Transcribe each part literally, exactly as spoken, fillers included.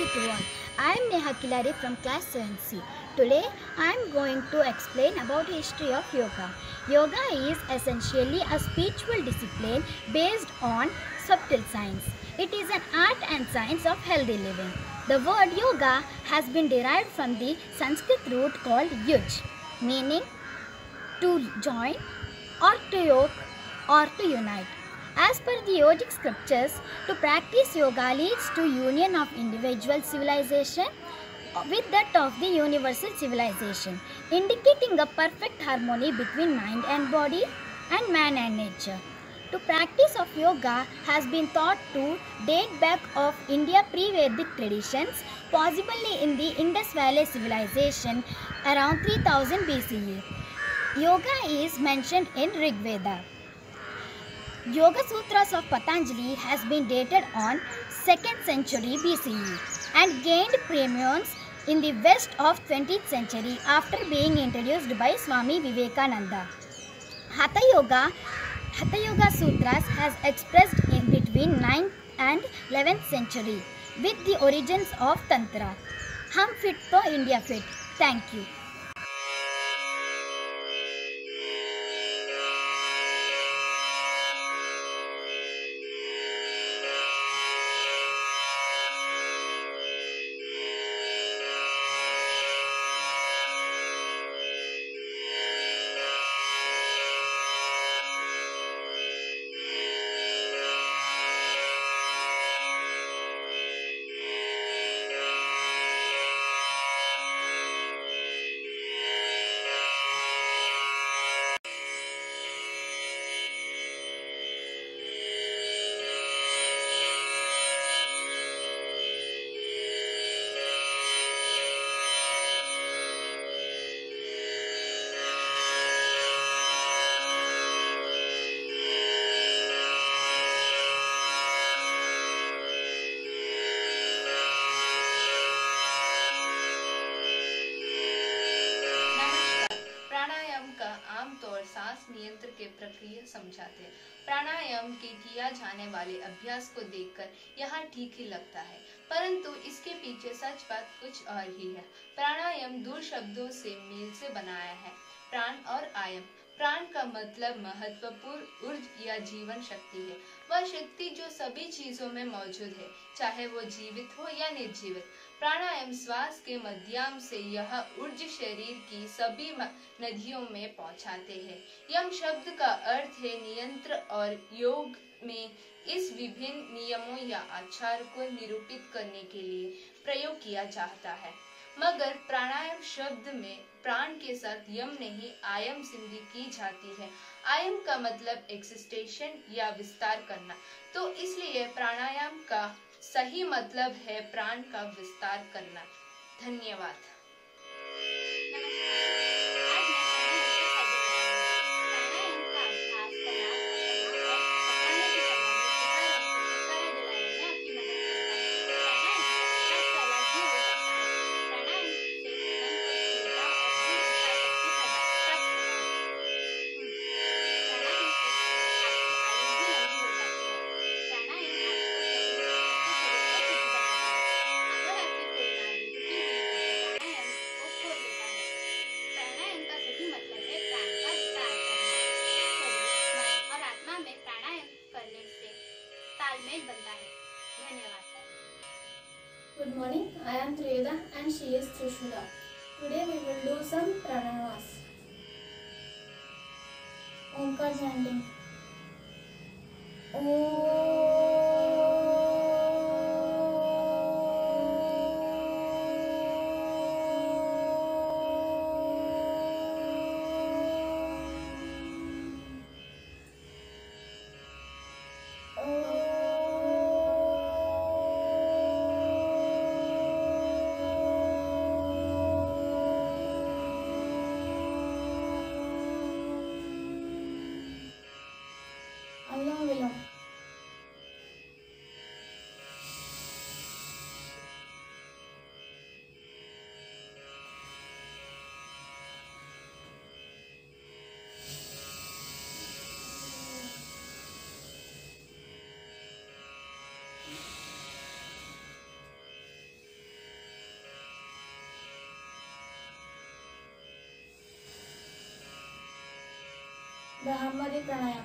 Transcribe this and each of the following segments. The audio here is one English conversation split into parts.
everyone. I am Neha Kilari from class seven C. Today I am going to explain about the history of yoga. Yoga is essentially a spiritual discipline based on subtle science. It is an art and science of healthy living. The word yoga has been derived from the Sanskrit root called yuj, meaning to join or to yoke or to unite. As per the yogic scriptures, to practice yoga leads to union of individual civilization with that of the universal civilization, indicating a perfect harmony between mind and body and man and nature. The practice of yoga has been thought to date back of India pre-Vedic traditions, possibly in the Indus Valley civilization around three thousand B C E. Yoga is mentioned in Rig Veda. Yoga Sutras of Patanjali has been dated on second century B C E and gained prominence in the west of twentieth century after being introduced by Swami Vivekananda. Hatha Yoga, Hatha Yoga Sutras has expressed in between ninth and eleventh century with the origins of Tantra. Hum fit to India fit. Thank you. आमतौर सांस नियंत्रण के प्रक्रिया समझाते हैं। प्राणायाम के किया जाने वाले अभ्यास को देखकर यह ठीक ही लगता है, परंतु इसके पीछे सच बात कुछ और ही है। प्राणायाम दो शब्दों से मेल से बनाया है, प्राण और आयम। प्राण का मतलब महत्वपूर्ण ऊर्जा या जीवन शक्ति है, वह शक्ति जो सभी चीजों में मौजूद है, चाहे वो जीवित हो या निर्जीवित। प्राणायाम श्वास के माध्यम से यह ऊर्जा शरीर की सभी नदियों में पहुंचाते हैं। यम शब्द का अर्थ है नियंत्रण और योग में इस विभिन्न नियमों या आचार को निरूपित करने के लिए प्रयोग किया जाता है। मगर प्राणायाम शब्द में प्राण के साथ यम नहीं आयम संधि की जाती है। आयम का मतलब एक्सिस्टेशन या विस्तार करना, तो इसलिए प्राणायाम का सही मतलब है प्राण का विस्तार करना। धन्यवाद। Good morning, I am Triveda and she is Trishula. Today we will do some pranayamas. Omkar chanting. Om. Anulom Vilom. Brahmari Pranayam.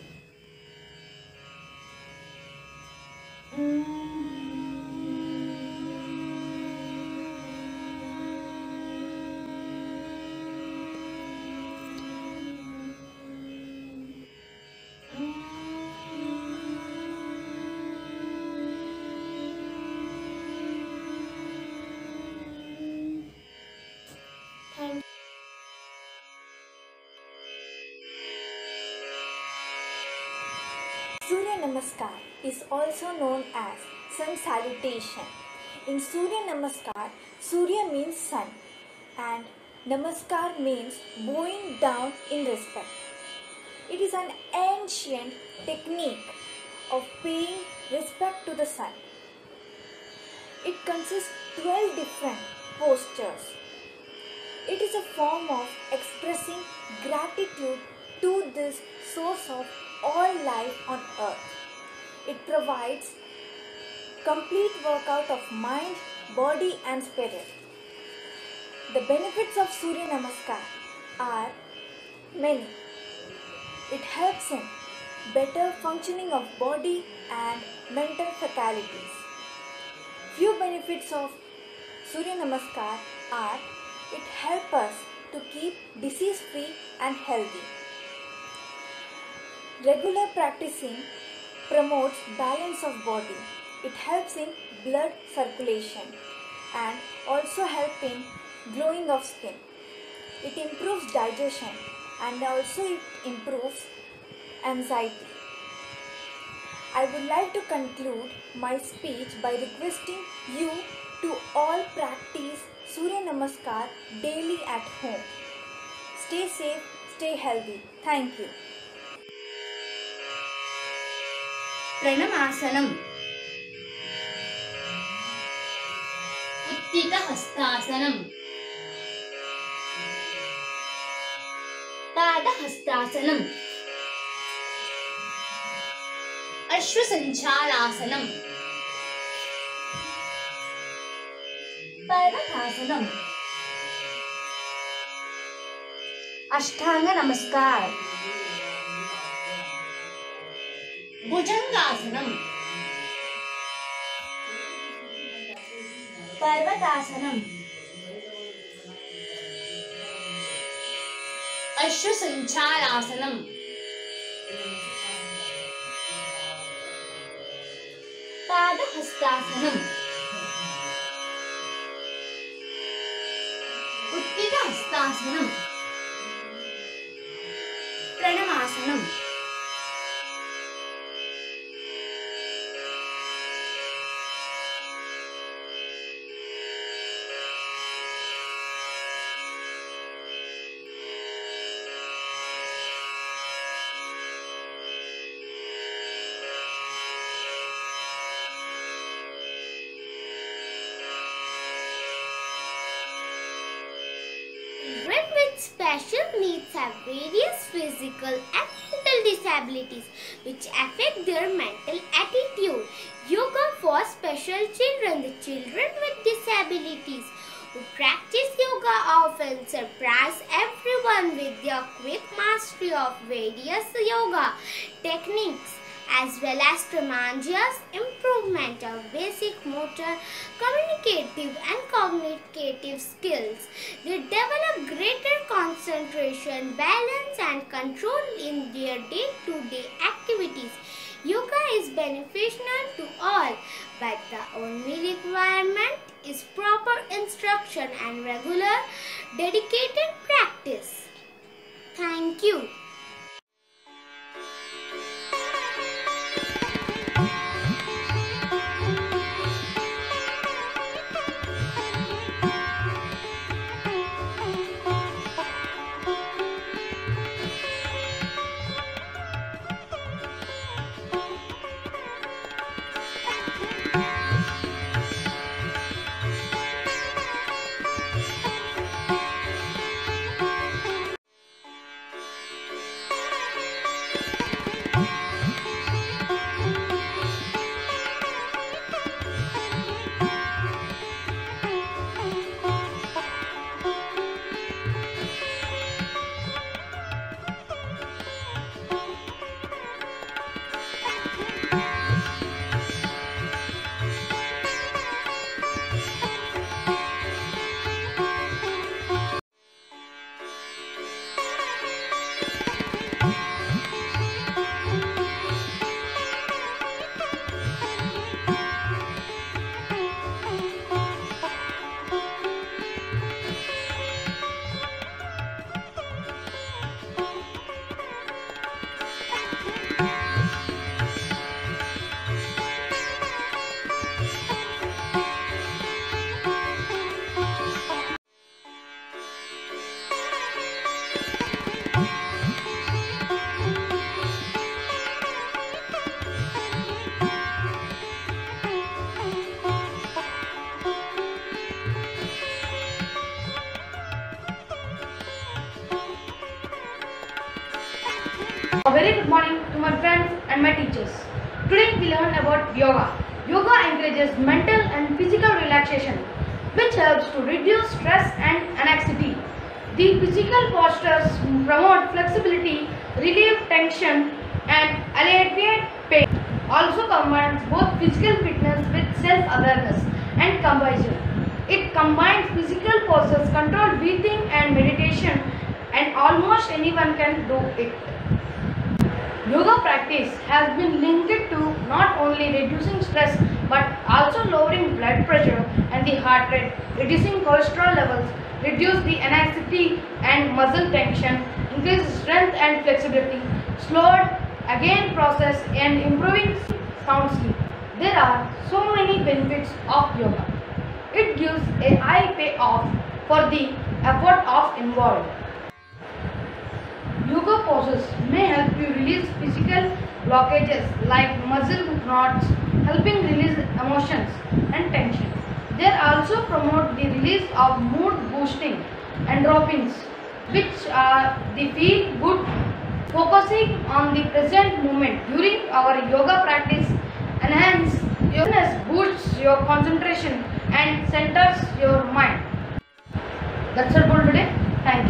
Thank Surya Namaskar is also known as Sun Salutation. In Surya Namaskar, Surya means sun and Namaskar means bowing down in respect. It is an ancient technique of paying respect to the sun. It consists of twelve different postures. It is a form of expressing gratitude to this source of all life on earth. It provides complete workout of mind, body and spirit. The benefits of Surya Namaskar are many. It helps in better functioning of body and mental faculties. Few benefits of Surya Namaskar are it helps us to keep disease free and healthy. Regular practicing promotes balance of body. It helps in blood circulation and also help in glowing of skin. It improves digestion and also it improves anxiety. I would like to conclude my speech by requesting you to all practice Surya Namaskar daily at home. Stay safe, stay healthy. Thank you. प्रणमासनम उत्थित हस्तासनम पाद हस्तासनम अश्वसंचालासनम पर्वतासनम अष्टांग नमस्कार भुजंगासनम पर्वतासनम अश्वसंचालासनम पादहस्तासनम उत्थित हस्तासनम प्रणमासनम Children with special needs have various physical and mental disabilities which affect their mental attitude. Yoga for special children. The children with disabilities who practice yoga often surprise everyone with their quick mastery of various yoga techniques, as well as tremendous improvement of basic motor, communicative and cognitive skills. They develop greater concentration, balance and control in their day-to-day activities. Yoga is beneficial to all, but the only requirement is proper instruction and regular, dedicated practice. Thank you. and my teachers. Today we learn about yoga. Yoga encourages mental and physical relaxation, which helps to reduce stress and anxiety. The physical postures promote flexibility, relieve tension, and alleviate pain. Also combines both physical fitness with self-awareness and composure. It combines physical poses, controlled breathing, and meditation, and almost anyone can do it. Yoga practice has been linked to not only reducing stress but also lowering blood pressure and the heart rate, reducing cholesterol levels, reduce the anxiety and muscle tension, increase strength and flexibility, slowed again process and improving sound sleep. There are so many benefits of yoga. It gives a high payoff for the effort of involved. Yoga poses may help you release physical blockages like muscle knots, helping release emotions and tension. They also promote the release of mood boosting endorphins, which are the feel good. Focusing on the present moment during our yoga practice enhance your awareness, boosts your concentration and centers your mind. That's all for today. Thank you.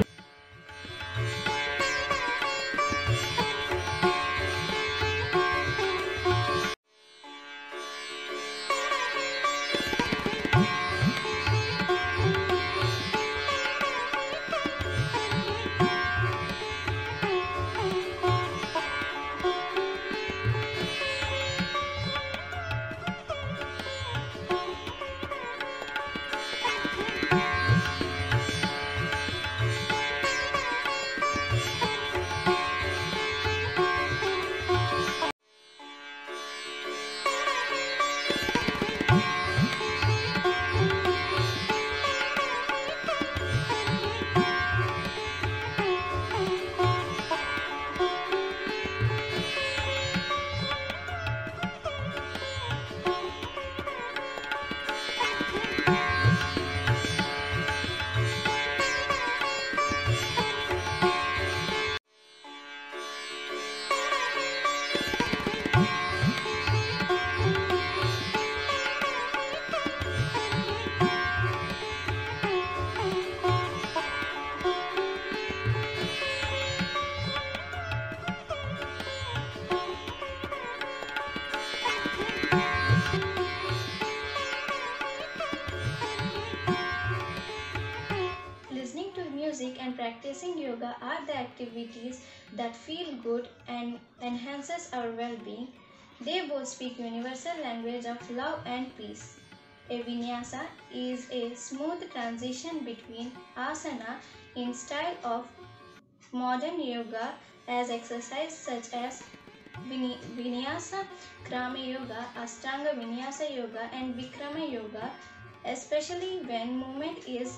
Listening to music and practicing yoga are the activities that feel good and enhances our well-being. They both speak universal language of love and peace. A vinyasa is a smooth transition between asana in style of modern yoga as exercises such as Vini- Vinyasa, Krama Yoga, Ashtanga Vinyasa Yoga and Vikrama Yoga, especially when movement is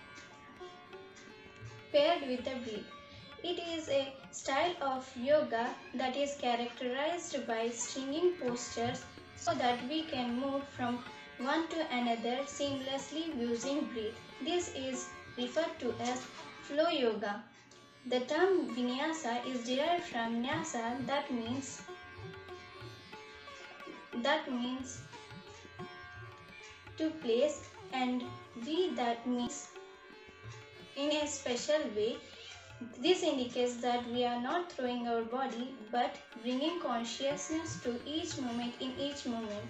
paired with a breath. It is a style of yoga that is characterized by stringing postures so that we can move from one to another seamlessly using breath. This is referred to as flow yoga. The term vinyasa is derived from nyasa, that means that means to place, and vi, that means in a special way. This indicates that we are not throwing our body but bringing consciousness to each moment in each moment.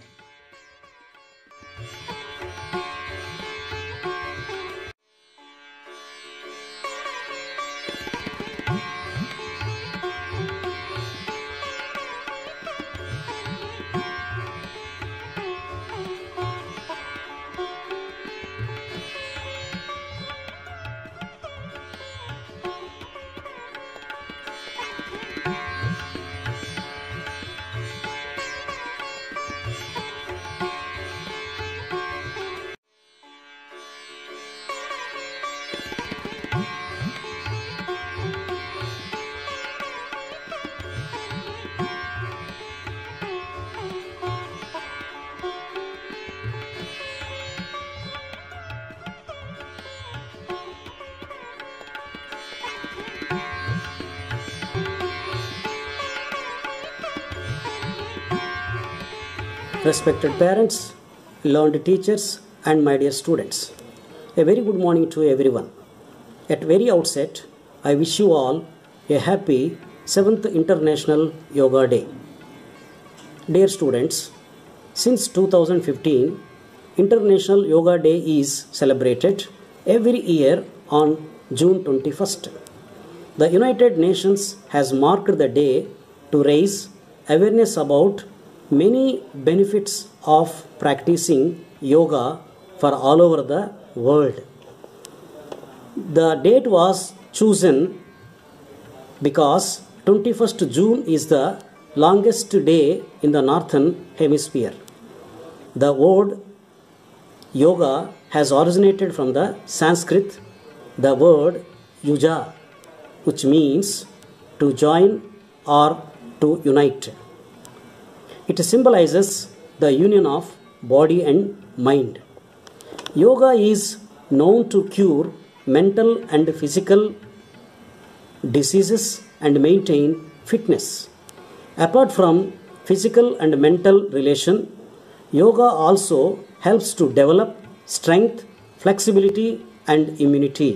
respected parents, learned teachers, and my dear students. A very good morning to everyone. At very outset, I wish you all a happy seventh International Yoga Day. Dear students, since two thousand fifteen, International Yoga Day is celebrated every year on June twenty-first. The United Nations has marked the day to raise awareness about many benefits of practicing yoga for all over the world. The date was chosen because twenty-first June is the longest day in the northern hemisphere. The word yoga has originated from the Sanskrit, the word yuja, which means to join or to unite. It symbolizes the union of body and mind. Yoga is known to cure mental and physical diseases and maintain fitness. Apart from physical and mental relation, yoga also helps to develop strength, flexibility, and immunity.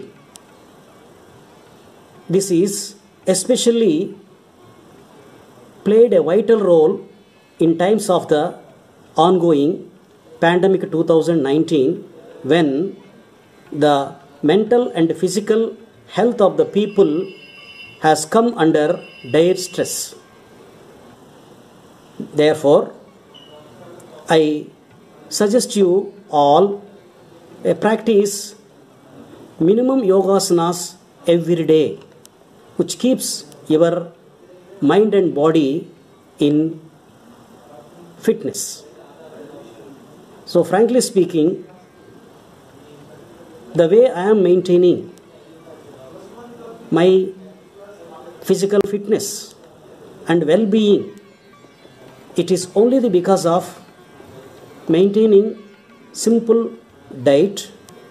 This is especially played a vital role in times of the ongoing pandemic two thousand nineteen, when the mental and physical health of the people has come under dire stress. Therefore, I suggest you all a practice minimum yogasanas every day, which keeps your mind and body in fitness. So frankly speaking, the way I am maintaining my physical fitness and well-being, it is only the because of maintaining simple diet,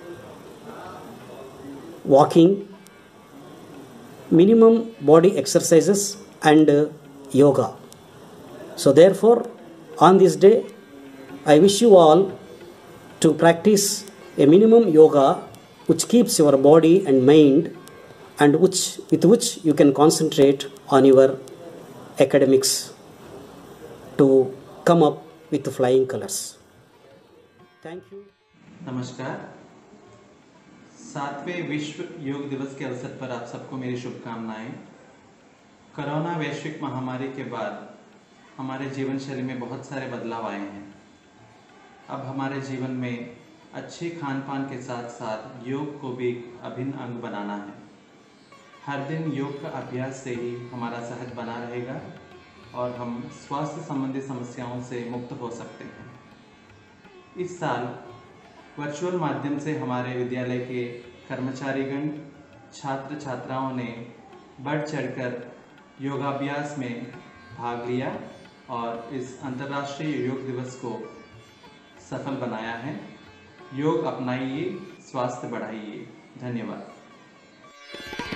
walking, minimum body exercises, and uh, yoga. So therefore, on this day, I wish you all to practice a minimum yoga which keeps your body and mind, and which with which you can concentrate on your academics to come up with flying colors. Thank you. नमस्कार। सातवें विश्व योग दिवस के अवसर पर आप सबको मेरी शुभकामनाएं। कोरोना वैश्विक महामारी के बाद हमारे जीवन शैली में बहुत सारे बदलाव आए हैं। अब हमारे जीवन में अच्छे खान पान के साथ साथ योग को भी अभिन्न अंग बनाना है। हर दिन योग का अभ्यास से ही हमारा सेहत बना रहेगा और हम स्वास्थ्य संबंधी समस्याओं से मुक्त हो सकते हैं। इस साल वर्चुअल माध्यम से हमारे विद्यालय के कर्मचारीगण, छात्र छात्राओं ने बढ़ चढ़कर योगाभ्यास में भाग लिया और इस अंतर्राष्ट्रीय योग दिवस को सफल बनाया है। योग अपनाइए, स्वास्थ्य बढ़ाइए। धन्यवाद।